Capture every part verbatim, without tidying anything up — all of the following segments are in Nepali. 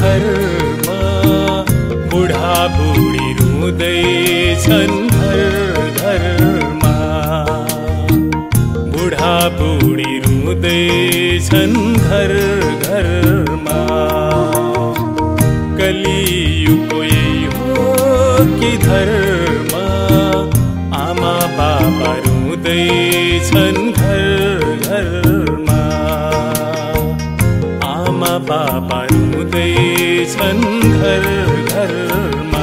घरमा बुढा बुढी रुँदैछन् घर घरमा बुढा बुढी रुँदैछन् घर घरमा कलियुगको यही हो कि धर्म आमा बाबा रुँदैछन् घर घरमा आमा बाबा रुँदैछन् घर घरमा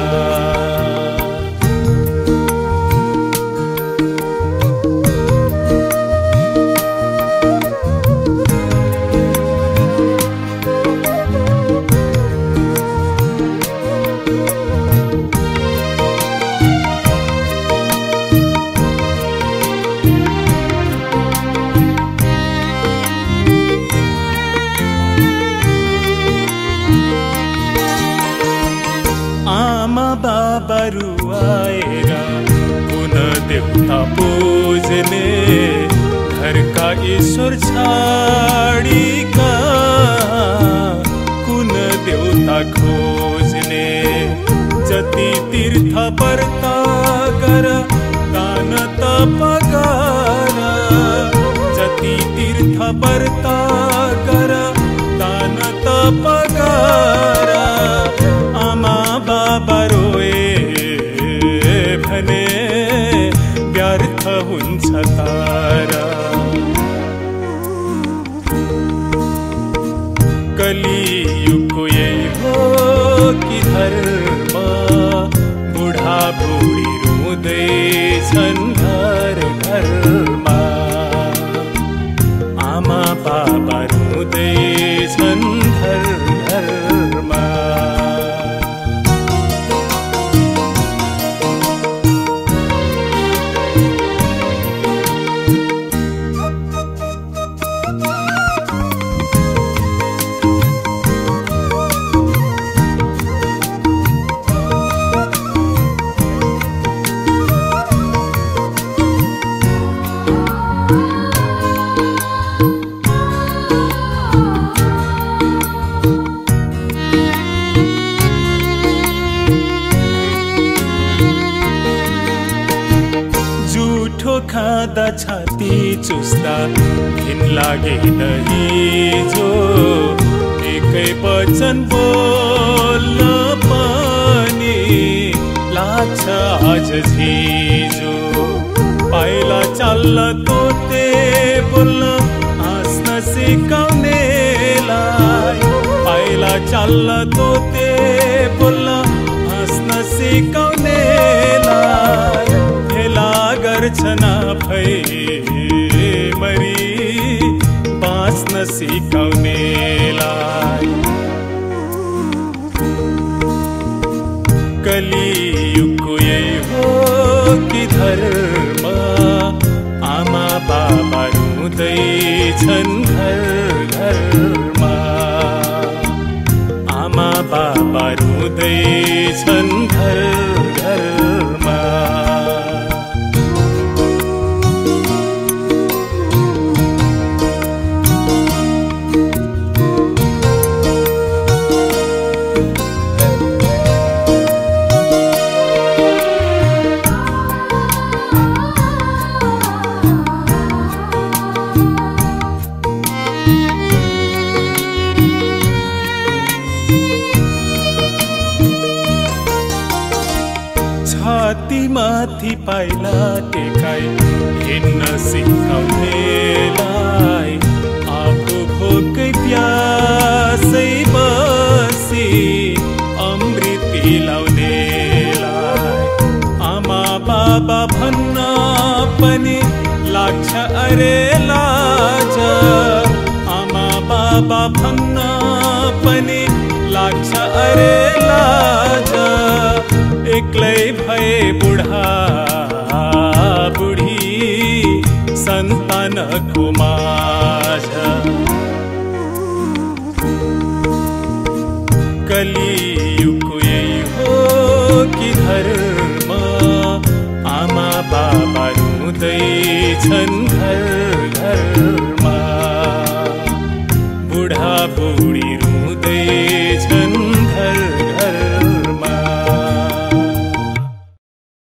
आमा बाबा रुवाएर पुनः देवता पूजने घरका ईश्वर छाडिका कुन देवता खोज्ने जति तीर्थ व्रत गर दान तप गर जति तीर्थ व्रत गर दान तप गर आमा बाबा रोए भने व्यर्थ हुन्छ तारा कलियुगको यही हो कि धर्म बुढा बुढी रुँदैछन् घर घरमा आमा बाबा रुँदैछन् घर घरमा खाँदा छाती चुस्दा घिन लागे हिजो एकै वचन बोल्न पनि लाग्छ आज झिजो पाइला चाल्न तोते बोल्न हाँस्न सिकाउनेलाई पाइला चाल्न तोते बोल्न हाँस्न सिकाउनेलाई भेला गर्छन् आफै मरी बाँच्न सिकाउनेलाई कलियुगको यही हो कि धर्म आमा बाबा रुँदैछन् घर घरमा आमा बाबा रुँदैछन् घर घरमा माथि पाइला टेकाई हिँड्न सिकाउनेलाई आफू भोकै प्यासै बसी अमृत पिलाउनेलाई आमा बाबा भन्न पनि लाग्छ अरे लाज आमा बाबा भन्न पनि लाग्छ अरे लाज एक्लै भए बुढा बुढी सन्तानको